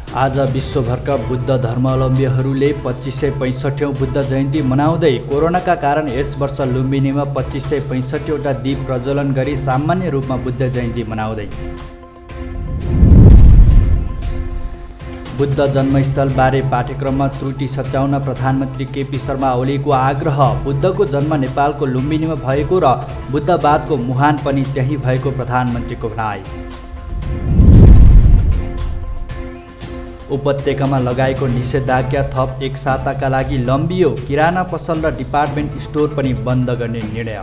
आज विश्वभरका बुद्ध धर्मावलम्बीहरूले 2565औं बुद्ध जयन्ती मनाउँदै कोरोनाका कारण यस वर्ष लुम्बिनीमा 2565वटा दीप प्रज्वलन गरी सामान्य रूपमा बुद्ध जयन्ती मनाउँदै बुद्ध जन्मस्थल बारे पाठ्यक्रममा त्रुटि सच्याउन प्रधानमन्त्री केपी शर्मा ओलीको आग्रह। बुद्धको जन्म नेपालको लुम्बिनीमा भएको र बुद्धवादको मुहान पनि त्यही भएको प्रधानमन्त्रीको भनाइ। उपत्यकामा लगाएको निषेधाज्ञा थप एक साताका लागि लम्बियो। किराना पसल र डिपार्टमेन्ट स्टोर पनि बन्द गर्ने निर्णय।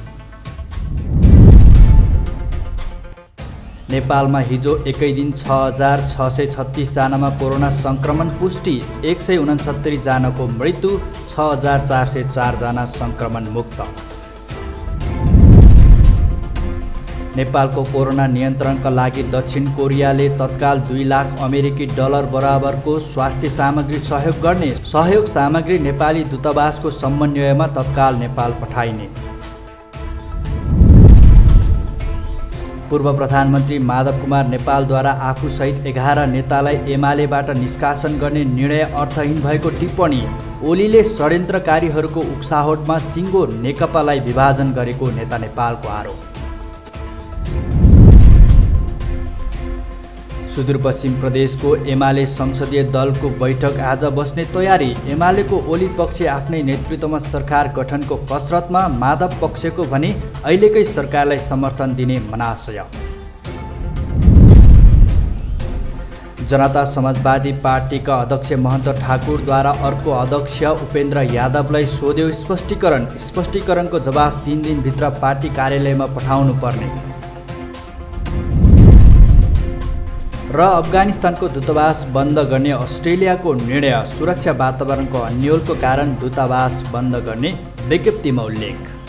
नेपालमा हिजो एकै दिन 6636 जनामा कोरोना संक्रमण पुष्टि, 169 जनाको मृत्यु, 6404 जना संक्रमण मुक्त। नेपालको कोरोना नियन्त्रणका लागि दक्षिण कोरियाले तत्काल 2 लाख अमेरिकी डलर बराबरको स्वास्थ्य सामग्री सहयोग गर्ने। सहयोग सामग्री नेपाली दूतावासको समन्वयमा तत्काल नेपाल पठाइने। पूर्व प्रधानमन्त्री माधव कुमार नेपालद्वारा आफूसहित 11 नेतालाई एमालेबाट निष्कासन गर्ने निर्णय अर्थहीन भएको टिप्पणी। ओलीले षड्यन्त्रकारीहरूको उक्साहटमा सिङ्गो नेकपालाई विभाजन गरेको नेता नेपालको आरोप। सुदूरपश्चिम प्रदेशको एमाले संसदीय दलको बैठक आज बस्ने तयारी। एमालेको ओली पक्ष आफ्नै नेतृत्वमा सरकार गठनको कसरतमा, माधव पक्षको भने अहिलेकै सरकारलाई समर्थन दिने मनाशय। जनता समाजवादी पार्टीका अध्यक्ष महन्त ठाकुरद्वारा अर्को अध्यक्ष उपेन्द्र यादवलाई सोध्यो स्पष्टीकरण। स्पष्टीकरणको जवाफ 3 दिनभित्र पार्टी कार्यालयमा पठाउनु पर्ने। र अफगानिस्तानको दूतावास बन्द गर्ने अस्ट्रेलियाको निर्णय। सुरक्षा वातावरणको अन्योलको कारण दूतावास बन्द गर्ने विज्ञप्तिमा उल्लेख।